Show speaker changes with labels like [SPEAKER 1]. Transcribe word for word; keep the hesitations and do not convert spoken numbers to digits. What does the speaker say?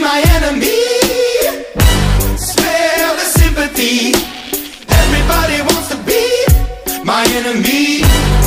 [SPEAKER 1] my enemy. Smell the sympathy. Everybody wants to be my enemy.